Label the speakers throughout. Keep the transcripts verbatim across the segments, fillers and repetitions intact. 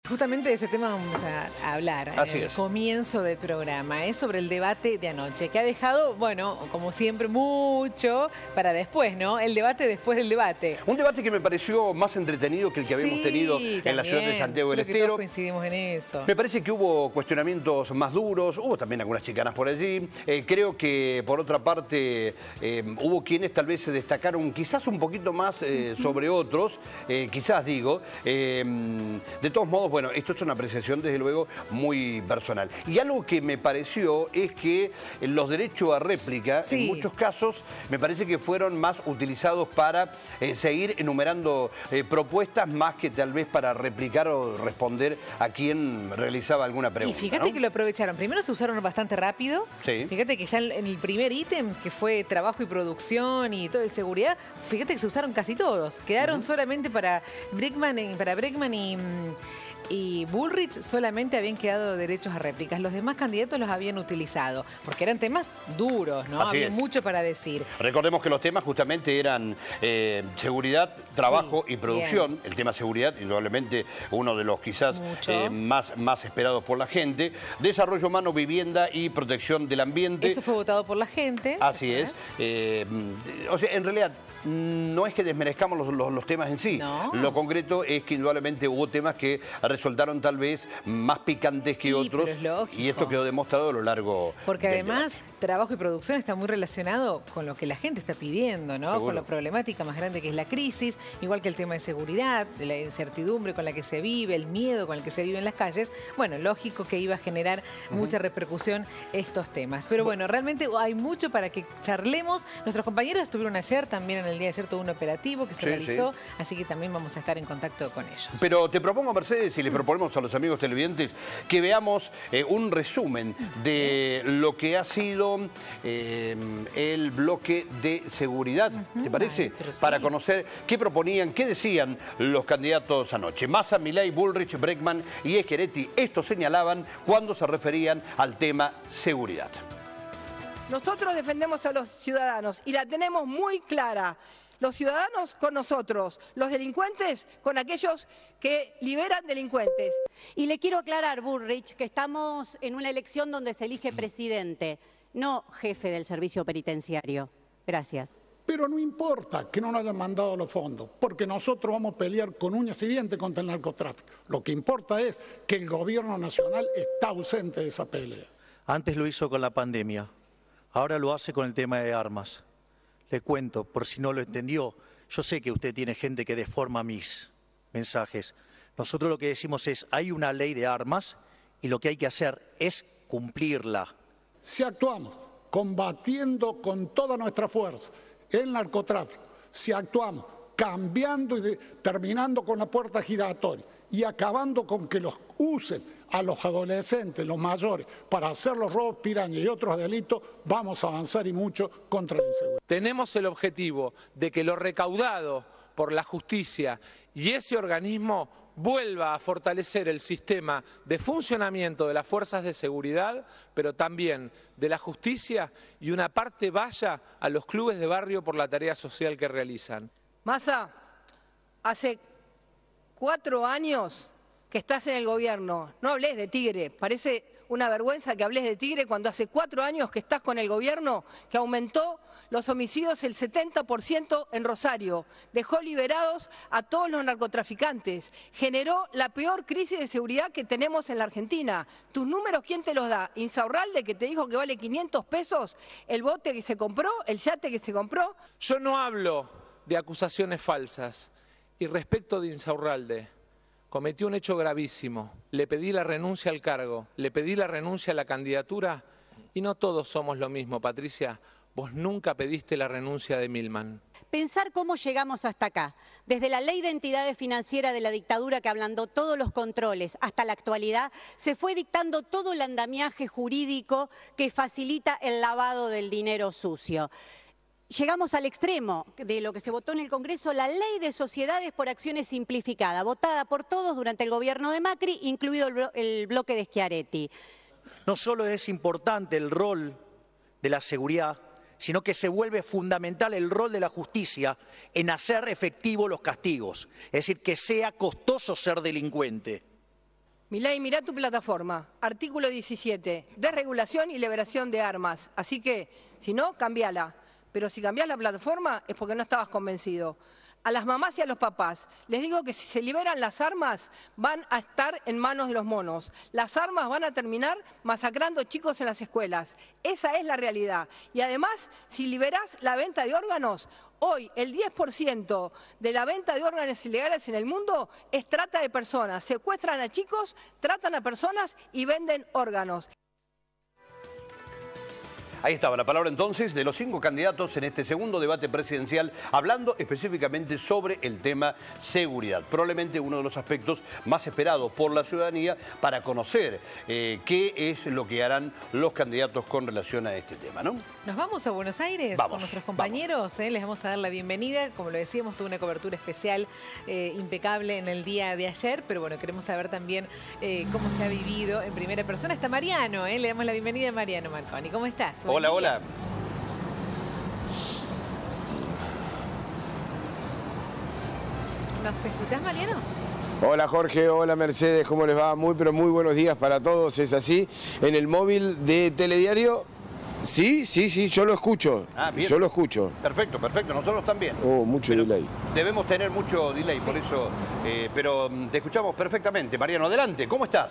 Speaker 1: Justamente de ese tema vamos a hablar
Speaker 2: Así
Speaker 1: en el
Speaker 2: es.
Speaker 1: comienzo del programa, es sobre el debate de anoche, que ha dejado, bueno, como siempre, mucho para después, ¿no? El debate después del debate.
Speaker 2: Un debate que me pareció más entretenido que el que habíamos
Speaker 1: Sí,
Speaker 2: tenido
Speaker 1: también.
Speaker 2: en la ciudad de Santiago del
Speaker 1: Creo que
Speaker 2: Estero.
Speaker 1: todos coincidimos en eso.
Speaker 2: Me parece que hubo cuestionamientos más duros, hubo también algunas chicanas por allí. Eh, creo que, por otra parte, eh, hubo quienes tal vez se destacaron quizás un poquito más eh, sobre otros, eh, quizás digo. Eh, de todos modos, bueno, esto es una apreciación, desde luego, muy personal. Y algo que me pareció es que los derechos a réplica,
Speaker 1: sí.
Speaker 2: en muchos casos, me parece que fueron más utilizados para eh, seguir enumerando eh, propuestas más que tal vez para replicar o responder a quien realizaba alguna pregunta.
Speaker 1: Y fíjate, ¿no?, que lo aprovecharon. Primero se usaron bastante rápido.
Speaker 2: Sí.
Speaker 1: Fíjate que ya en el primer ítem, que fue trabajo y producción y todo de seguridad, fíjate que se usaron casi todos. Quedaron uh-huh. solamente para Bregman, para Bregman y... y Bullrich solamente habían quedado derechos a réplicas. Los demás candidatos los habían utilizado, porque eran temas duros, ¿no?
Speaker 2: Así
Speaker 1: Había
Speaker 2: es.
Speaker 1: mucho para decir.
Speaker 2: Recordemos que los temas justamente eran eh, seguridad, trabajo
Speaker 1: sí,
Speaker 2: y producción.
Speaker 1: Bien.
Speaker 2: El tema seguridad, indudablemente uno de los quizás eh, más, más esperados por la gente. Desarrollo humano, vivienda y protección del ambiente.
Speaker 1: Eso fue votado por la gente.
Speaker 2: Así es. Eh, o sea, en realidad, no es que desmerezcamos los, los, los temas en sí.
Speaker 1: No.
Speaker 2: Lo concreto es que indudablemente hubo temas que resultaron tal vez más picantes que
Speaker 1: sí,
Speaker 2: otros.
Speaker 1: pero es lógico.
Speaker 2: Y esto quedó demostrado a lo largo
Speaker 1: Porque
Speaker 2: del
Speaker 1: además,
Speaker 2: debate.
Speaker 1: Trabajo y producción está muy relacionado con lo que la gente está pidiendo, ¿no?
Speaker 2: Seguro.
Speaker 1: Con la problemática más grande que es la crisis, igual que el tema de seguridad, de la incertidumbre con la que se vive, el miedo con el que se vive en las calles. Bueno, lógico que iba a generar uh-huh. mucha repercusión estos temas. Pero bueno, realmente hay mucho para que charlemos. Nuestros compañeros estuvieron ayer, también en el día de ayer, todo un operativo que se
Speaker 2: sí,
Speaker 1: realizó,
Speaker 2: sí.
Speaker 1: así que también vamos a estar en contacto con ellos.
Speaker 2: Pero te propongo, Mercedes, y les proponemos a los amigos televidentes que veamos eh, un resumen de lo que ha sido eh, el bloque de seguridad, uh-huh. ¿te parece? Ay, sí. Para conocer qué proponían, qué decían los candidatos anoche. Massa, Milei, Bullrich, Bregman y Schiaretti, esto señalaban cuando se referían al tema seguridad.
Speaker 3: Nosotros defendemos a los ciudadanos y la tenemos muy clara. Los ciudadanos con nosotros, los delincuentes con aquellos que liberan delincuentes.
Speaker 4: Y le quiero aclarar, Bullrich, que estamos en una elección donde se elige presidente, no jefe del servicio penitenciario. Gracias.
Speaker 5: Pero no importa que no nos hayan mandado los fondos, porque nosotros vamos a pelear con uñas y dientes contra el narcotráfico. Lo que importa es que el gobierno nacional está ausente de esa pelea.
Speaker 6: Antes lo hizo con la pandemia, ahora lo hace con el tema de armas. Le cuento, por si no lo entendió, yo sé que usted tiene gente que deforma mis mensajes. Nosotros lo que decimos es, hay una ley de armas y lo que hay que hacer es cumplirla.
Speaker 5: Si actuamos combatiendo con toda nuestra fuerza el narcotráfico, si actuamos cambiando y de, terminando con la puerta giratoria y acabando con que los usen a los adolescentes, los mayores, para hacer los robos piraña y otros delitos, vamos a avanzar y mucho contra la inseguridad.
Speaker 7: Tenemos el objetivo de que lo recaudado por la justicia y ese organismo vuelva a fortalecer el sistema de funcionamiento de las fuerzas de seguridad, pero también de la justicia, y una parte vaya a los clubes de barrio por la tarea social que realizan.
Speaker 3: Massa, hace cuatro años que estás en el gobierno, no hables de Tigre, parece una vergüenza que hables de Tigre cuando hace cuatro años que estás con el gobierno, que aumentó los homicidios el setenta por ciento en Rosario, dejó liberados a todos los narcotraficantes, generó la peor crisis de seguridad que tenemos en la Argentina. ¿Tus números quién te los da? ¿Insaurralde, que te dijo que vale quinientos pesos el bote que se compró, el yate que se compró?
Speaker 7: Yo no hablo de acusaciones falsas, y respecto de Insaurralde, cometió un hecho gravísimo. Le pedí la renuncia al cargo, le pedí la renuncia a la candidatura y no todos somos lo mismo, Patricia. Vos nunca pediste la renuncia de Milman.
Speaker 4: Pensar cómo llegamos hasta acá, desde la ley de entidades financieras de la dictadura que ablandó todos los controles hasta la actualidad, se fue dictando todo el andamiaje jurídico que facilita el lavado del dinero sucio. Llegamos al extremo de lo que se votó en el Congreso, la Ley de Sociedades por Acciones Simplificada, votada por todos durante el gobierno de Macri, incluido el, blo el bloque de Schiaretti.
Speaker 6: No solo es importante el rol de la seguridad, sino que se vuelve fundamental el rol de la justicia en hacer efectivos los castigos, es decir, que sea costoso ser delincuente.
Speaker 3: Milei, mirá tu plataforma, artículo diecisiete, desregulación y liberación de armas. Así que, si no, cambiala. Pero si cambiás la plataforma es porque no estabas convencido. A las mamás y a los papás, les digo que si se liberan las armas, van a estar en manos de los monos. Las armas van a terminar masacrando chicos en las escuelas. Esa es la realidad. Y además, si liberás la venta de órganos, hoy el diez por ciento de la venta de órganos ilegales en el mundo es trata de personas. Secuestran a chicos, tratan a personas y venden órganos.
Speaker 2: Ahí estaba la palabra entonces de los cinco candidatos en este segundo debate presidencial, hablando específicamente sobre el tema seguridad. Probablemente uno de los aspectos más esperados por la ciudadanía para conocer eh, qué es lo que harán los candidatos con relación a este tema, ¿no?
Speaker 1: Nos vamos a Buenos Aires
Speaker 2: vamos,
Speaker 1: con nuestros compañeros, eh, les vamos a dar la bienvenida. Como lo decíamos, tuvo una cobertura especial eh, impecable en el día de ayer, pero bueno, queremos saber también eh, cómo se ha vivido en primera persona. Está Mariano, eh, le damos la bienvenida a Mariano Marconi. ¿Cómo estás?
Speaker 2: Hola, hola.
Speaker 1: ¿Nos escuchás, Mariano?
Speaker 8: Hola Jorge, hola Mercedes, ¿cómo les va? Muy pero muy buenos días para todos, es así. En el móvil de Telediario, sí, sí, sí, yo lo escucho,
Speaker 2: ah, bien.
Speaker 8: yo lo escucho.
Speaker 2: Perfecto, perfecto, nosotros también.
Speaker 8: Oh, mucho
Speaker 2: pero
Speaker 8: delay.
Speaker 2: Debemos tener mucho delay, sí. Por eso, eh, pero te escuchamos perfectamente. Mariano, adelante, ¿cómo estás?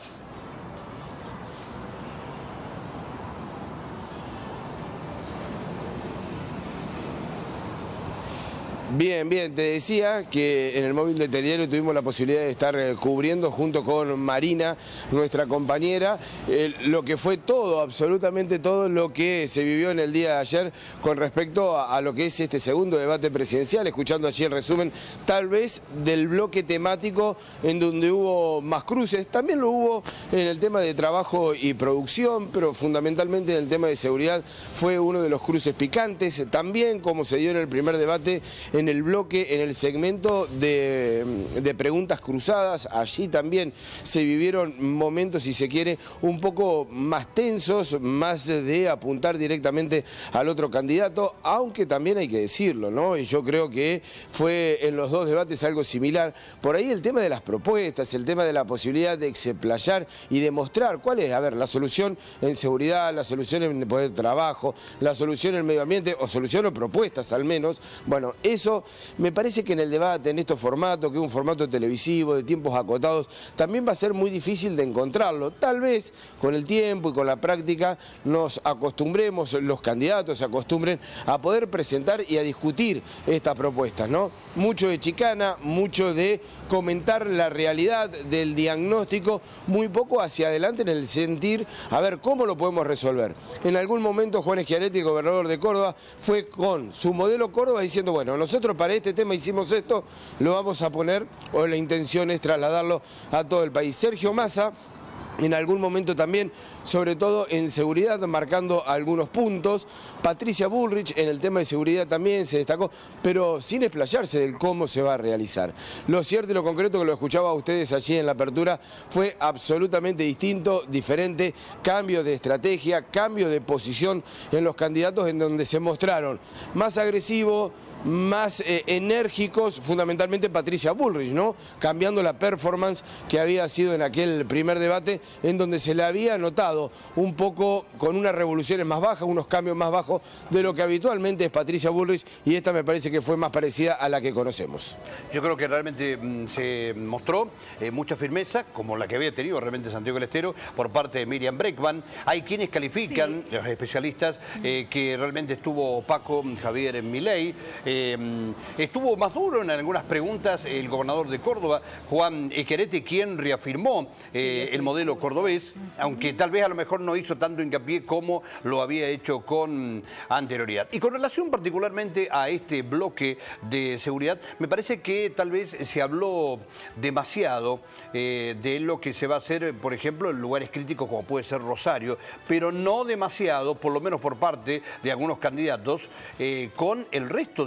Speaker 8: Bien, bien, te decía que en el móvil de Telediario tuvimos la posibilidad de estar eh, cubriendo junto con Marina, nuestra compañera, eh, lo que fue todo, absolutamente todo lo que se vivió en el día de ayer con respecto a, a lo que es este segundo debate presidencial, escuchando allí el resumen tal vez del bloque temático en donde hubo más cruces, también lo hubo en el tema de trabajo y producción, pero fundamentalmente en el tema de seguridad fue uno de los cruces picantes, también como se dio en el primer debate, en el bloque, en el segmento de, de preguntas cruzadas, allí también se vivieron momentos, si se quiere, un poco más tensos, más de apuntar directamente al otro candidato, aunque también hay que decirlo, ¿no? Y yo creo que fue en los dos debates algo similar. Por ahí el tema de las propuestas, el tema de la posibilidad de explayar y demostrar cuál es, a ver, la solución en seguridad, la solución en poder de trabajo, la solución en medio ambiente, o solución o propuestas al menos. Bueno, eso me parece que en el debate, en estos formatos, que es un formato televisivo, de tiempos acotados, también va a ser muy difícil de encontrarlo. Tal vez con el tiempo y con la práctica nos acostumbremos, los candidatos se acostumbren a poder presentar y a discutir estas propuestas, ¿no? Mucho de chicana, mucho de comentar la realidad del diagnóstico, muy poco hacia adelante en el sentir, a ver, ¿cómo lo podemos resolver? En algún momento Juan Schiaretti, gobernador de Córdoba, fue con su modelo Córdoba diciendo, bueno, nosotros para este tema hicimos esto, lo vamos a poner, o la intención es trasladarlo a todo el país. Sergio Massa, en algún momento también, sobre todo en seguridad, marcando algunos puntos. Patricia Bullrich en el tema de seguridad también se destacó, pero sin explayarse del cómo se va a realizar. Lo cierto y lo concreto, que lo escuchaba a ustedes allí en la apertura, fue absolutamente distinto, diferente, cambio de estrategia, cambio de posición en los candidatos, en donde se mostraron más agresivos, más eh, enérgicos, fundamentalmente Patricia Bullrich, ¿no? Cambiando la performance que había sido en aquel primer debate, en donde se le había notado un poco con unas revoluciones más bajas, unos cambios más bajos de lo que habitualmente es Patricia Bullrich, y esta me parece que fue más parecida a la que conocemos.
Speaker 2: Yo creo que realmente mmm, se mostró eh, mucha firmeza, como la que había tenido realmente Santiago del Estero, por parte de Miriam Bregman. Hay quienes califican, sí, los especialistas, eh, que realmente estuvo opaco Javier Milei. Eh, estuvo más duro en algunas preguntas el gobernador de Córdoba, Juan Schiaretti, quien reafirmó eh, sí, el modelo discurso. cordobés, aunque tal vez a lo mejor no hizo tanto hincapié como lo había hecho con anterioridad. Y con relación particularmente a este bloque de seguridad, me parece que tal vez se habló demasiado eh, de lo que se va a hacer, por ejemplo, en lugares críticos como puede ser Rosario, pero no demasiado, por lo menos por parte de algunos candidatos, eh, con el resto de la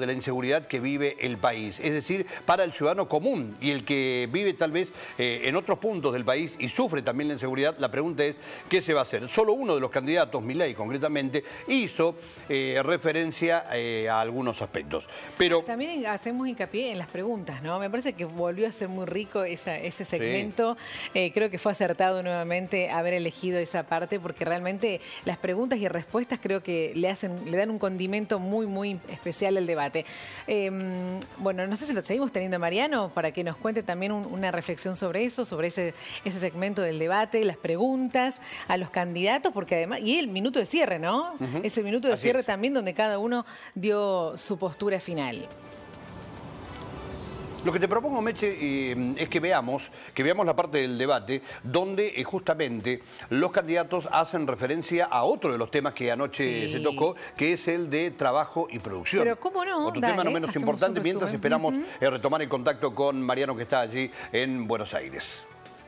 Speaker 2: la inseguridad que vive el país. Es decir, para el ciudadano común y el que vive tal vez eh, en otros puntos del país y sufre también la inseguridad, la pregunta es, ¿qué se va a hacer? Solo uno de los candidatos, Milei concretamente, hizo eh, referencia eh, a algunos aspectos. Pero
Speaker 1: también hacemos hincapié en las preguntas, ¿no? Me parece que volvió a ser muy rico esa, ese segmento. Sí. Eh, creo que fue acertado nuevamente haber elegido esa parte porque realmente las preguntas y respuestas creo que le hacen, le dan un condimento muy, muy especial al debate. Eh, bueno, no sé si lo seguimos teniendo a Mariano para que nos cuente también un, una reflexión sobre eso, sobre ese, ese segmento del debate, las preguntas a los candidatos, porque además, y el minuto de cierre, ¿no? Uh-huh. Es el minuto de Así cierre es. también donde cada uno dio su postura final.
Speaker 2: Lo que te propongo, Meche, eh, es que veamos, que veamos la parte del debate donde eh, justamente los candidatos hacen referencia a otro de los temas que anoche sí. se tocó, que es el de trabajo y producción.
Speaker 1: Pero cómo no,
Speaker 2: Otro
Speaker 1: Dale,
Speaker 2: tema no menos importante, mientras esperamos uh-huh. eh, retomar el contacto con Mariano, que está allí en Buenos Aires.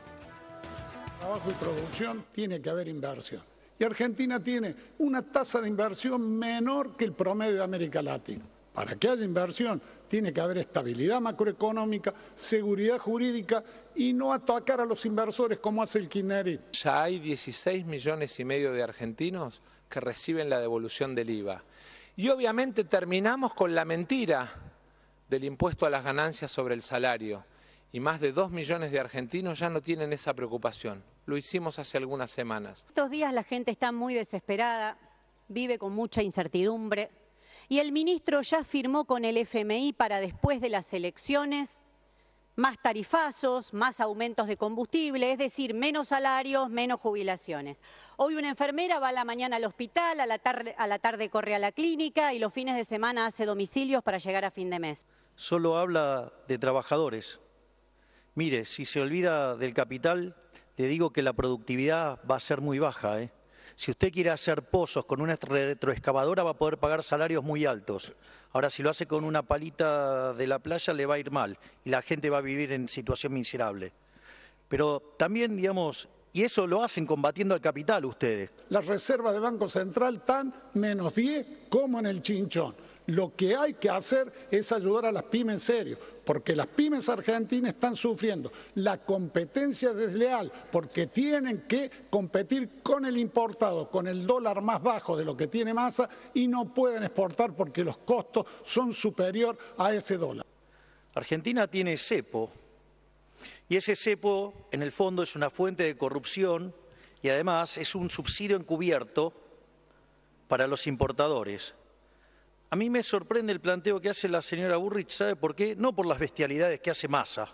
Speaker 5: Trabajo y producción, tiene que haber inversión. Y Argentina tiene una tasa de inversión menor que el promedio de América Latina. Para que haya inversión, tiene que haber estabilidad macroeconómica, seguridad jurídica y no atacar a los inversores como hace el kirchnerismo.
Speaker 7: Ya hay dieciséis millones y medio de argentinos que reciben la devolución del I V A. Y obviamente terminamos con la mentira del impuesto a las ganancias sobre el salario. Y más de dos millones de argentinos ya no tienen esa preocupación. Lo hicimos hace algunas semanas.
Speaker 4: Estos días la gente está muy desesperada, vive con mucha incertidumbre. Y el ministro ya firmó con el F M I para después de las elecciones más tarifazos, más aumentos de combustible, es decir, menos salarios, menos jubilaciones. Hoy una enfermera va a la mañana al hospital, a la tarde, a la tarde corre a la clínica y los fines de semana hace domicilios para llegar a fin de mes.
Speaker 6: Solo habla de trabajadores. Mire, si se olvida del capital, le digo que la productividad va a ser muy baja, ¿eh? Si usted quiere hacer pozos con una retroexcavadora va a poder pagar salarios muy altos. Ahora, si lo hace con una palita de la playa le va a ir mal y la gente va a vivir en situación miserable. Pero también, digamos, y eso lo hacen combatiendo al capital ustedes.
Speaker 5: Las reservas del Banco Central están menos diez como en el Chinchón. Lo que hay que hacer es ayudar a las pymes en serio, porque las pymes argentinas están sufriendo la competencia desleal, porque tienen que competir con el importado, con el dólar más bajo de lo que tiene Massa, y no pueden exportar porque los costos son superiores a ese dólar.
Speaker 6: Argentina tiene cepo, y ese cepo en el fondo es una fuente de corrupción y además es un subsidio encubierto para los importadores. A mí me sorprende el planteo que hace la señora Burrich, ¿sabe por qué? No por las bestialidades que hace Massa,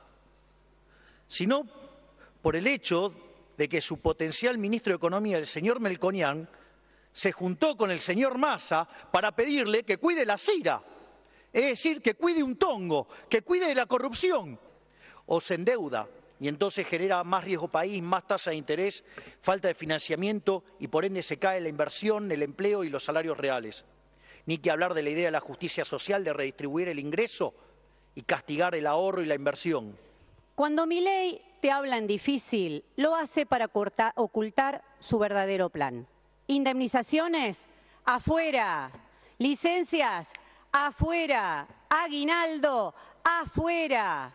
Speaker 6: sino por el hecho de que su potencial ministro de Economía, el señor Melconian, se juntó con el señor Massa para pedirle que cuide la CIRA, es decir, que cuide un tongo, que cuide de la corrupción, o se endeuda y entonces genera más riesgo país, más tasa de interés, falta de financiamiento y por ende se cae la inversión, el empleo y los salarios reales. Ni que hablar de la idea de la justicia social, de redistribuir el ingreso y castigar el ahorro y la inversión.
Speaker 4: Cuando Milei te habla en difícil, lo hace para cortar, ocultar su verdadero plan. Indemnizaciones, afuera. Licencias, afuera. Aguinaldo, afuera.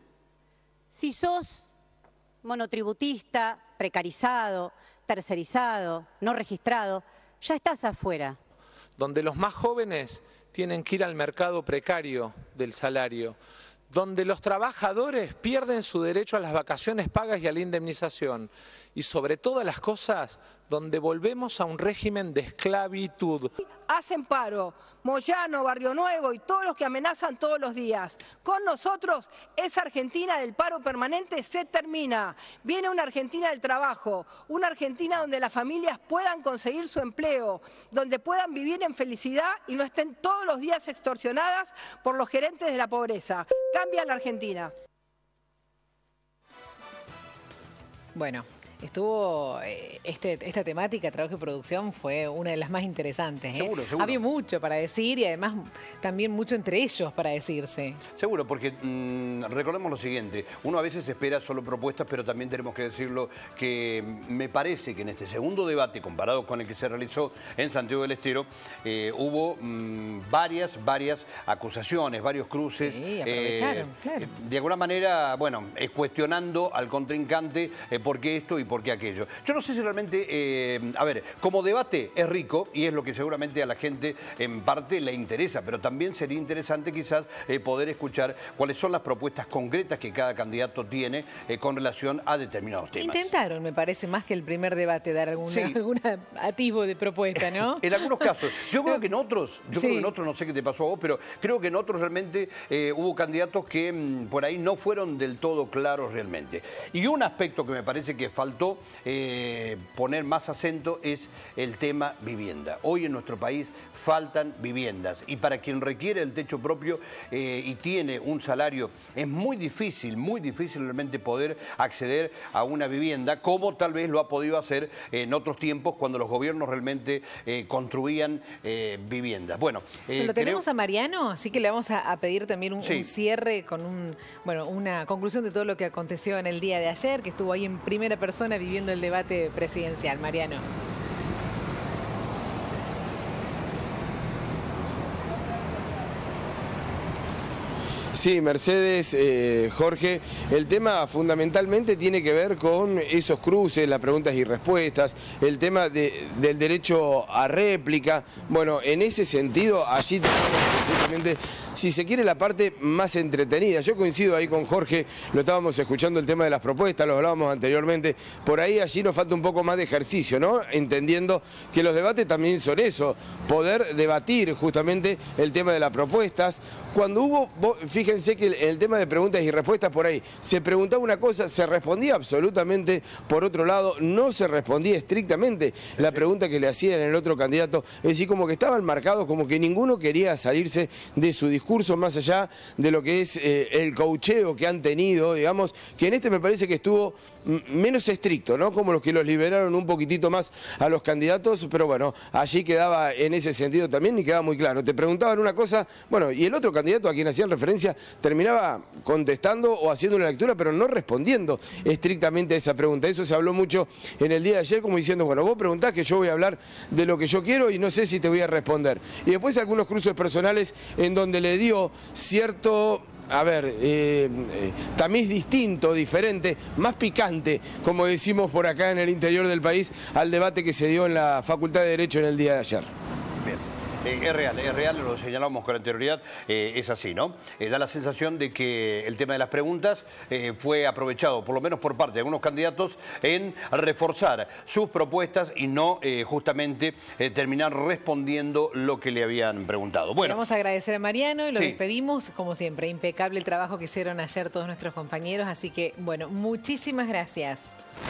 Speaker 4: Si sos monotributista, precarizado, tercerizado, no registrado, ya estás afuera.
Speaker 7: Donde los más jóvenes tienen que ir al mercado precario del salario, donde los trabajadores pierden su derecho a las vacaciones pagas y a la indemnización, y sobre todas las cosas, donde volvemos a un régimen de esclavitud.
Speaker 3: Hacen paro, Moyano, Barrio Nuevo y todos los que amenazan todos los días. Con nosotros, esa Argentina del paro permanente se termina. Viene una Argentina del trabajo, una Argentina donde las familias puedan conseguir su empleo, donde puedan vivir en felicidad y no estén todos los días extorsionadas por los gerentes de la pobreza. Cambia la Argentina.
Speaker 1: Bueno. estuvo, eh, este, esta temática, trabajo y producción, fue una de las más interesantes. ¿eh?
Speaker 2: Seguro, seguro.
Speaker 1: Había mucho para decir y además también mucho entre ellos para decirse.
Speaker 2: Seguro, porque mmm, recordemos lo siguiente, uno a veces espera solo propuestas, pero también tenemos que decirlo que me parece que en este segundo debate, comparado con el que se realizó en Santiago del Estero, eh, hubo mmm, varias, varias acusaciones, varios cruces.
Speaker 1: Sí, aprovecharon,
Speaker 2: eh,
Speaker 1: claro.
Speaker 2: De alguna manera, bueno, eh, cuestionando al contrincante eh, por qué esto y por qué aquello. Yo no sé si realmente, eh, a ver, como debate es rico y es lo que seguramente a la gente en parte le interesa, pero también sería interesante quizás eh, poder escuchar cuáles son las propuestas concretas que cada candidato tiene eh, con relación a determinados temas.
Speaker 1: Intentaron, me parece, más que el primer debate, dar alguna,
Speaker 2: Sí.
Speaker 1: algún atisbo de propuesta, ¿no?
Speaker 2: En algunos casos. Yo creo que en otros, yo
Speaker 1: Sí.
Speaker 2: creo que en otros, no sé qué te pasó a vos, pero creo que en otros realmente eh, hubo candidatos que mmm, por ahí no fueron del todo claros realmente. Y un aspecto que me parece que faltó eh, poner más acento es el tema vivienda. Hoy en nuestro país faltan viviendas y para quien requiere el techo propio eh, y tiene un salario, es muy difícil, muy difícil realmente poder acceder a una vivienda, como tal vez lo ha podido hacer en otros tiempos cuando los gobiernos realmente eh, construían eh, viviendas. Bueno, eh,
Speaker 1: Lo tenemos
Speaker 2: creo...
Speaker 1: a Mariano, así que le vamos a, a pedir también un,
Speaker 2: Sí.
Speaker 1: un cierre con un, bueno, una conclusión de todo lo que aconteció en el día de ayer, que estuvo ahí en primera persona viviendo el debate presidencial. Mariano.
Speaker 8: Sí, Mercedes, eh, Jorge, el tema fundamentalmente tiene que ver con esos cruces, las preguntas y respuestas, el tema de, del derecho a réplica. Bueno, en ese sentido, allí tenemos justamente, si se quiere, la parte más entretenida. Yo coincido ahí con Jorge, lo estábamos escuchando el tema de las propuestas, lo hablábamos anteriormente, por ahí allí nos falta un poco más de ejercicio, ¿no? Entendiendo que los debates también son eso, poder debatir justamente el tema de las propuestas. Cuando hubo, fíjense que el, el tema de preguntas y respuestas por ahí, se preguntaba una cosa, se respondía absolutamente por otro lado, no se respondía estrictamente la pregunta que le hacían el otro candidato, es decir, como que estaban marcados, como que ninguno quería salirse de su discurso más allá de lo que es eh, el coacheo que han tenido, digamos, que en este me parece que estuvo menos estricto, ¿no? Como los que los liberaron un poquitito más a los candidatos, pero bueno, allí quedaba en ese sentido también y quedaba muy claro. Te preguntaban una cosa, bueno, y el otro candidato a quien hacían referencia terminaba contestando o haciendo una lectura, pero no respondiendo estrictamente a esa pregunta. Eso se habló mucho en el día de ayer, como diciendo, bueno, vos preguntás que yo voy a hablar de lo que yo quiero y no sé si te voy a responder. Y después algunos cruces personales en donde le dio cierto... A ver, eh, eh, tamiz distinto, diferente, más picante, como decimos por acá en el interior del país, al debate que se dio en la Facultad de Derecho en el día de ayer.
Speaker 2: Bien. Eh, es real, es real, lo señalamos con anterioridad, eh, es así, ¿no? Eh, da la sensación de que el tema de las preguntas eh, fue aprovechado, por lo menos por parte de algunos candidatos, en reforzar sus propuestas y no eh, justamente eh, terminar respondiendo lo que le habían preguntado. Bueno,
Speaker 1: vamos a agradecer a Mariano y lo
Speaker 2: sí.
Speaker 1: despedimos, como siempre, impecable el trabajo que hicieron ayer todos nuestros compañeros, así que, bueno, muchísimas gracias.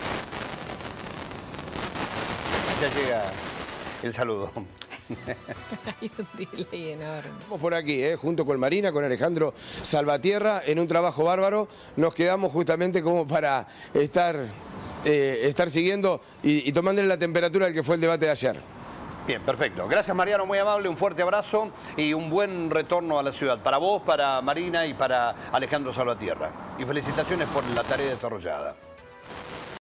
Speaker 2: Ya llega el saludo.
Speaker 1: Hay un delay enorme.
Speaker 8: Estamos por aquí, ¿eh? Junto con Marina, con Alejandro Salvatierra, en un trabajo bárbaro. Nos quedamos justamente como para estar, eh, estar siguiendo y, y tomándole la temperatura al que fue el debate de ayer.
Speaker 2: Bien, perfecto. Gracias, Mariano, muy amable, un fuerte abrazo y un buen retorno a la ciudad. Para vos, para Marina y para Alejandro Salvatierra. Y felicitaciones por la tarea desarrollada.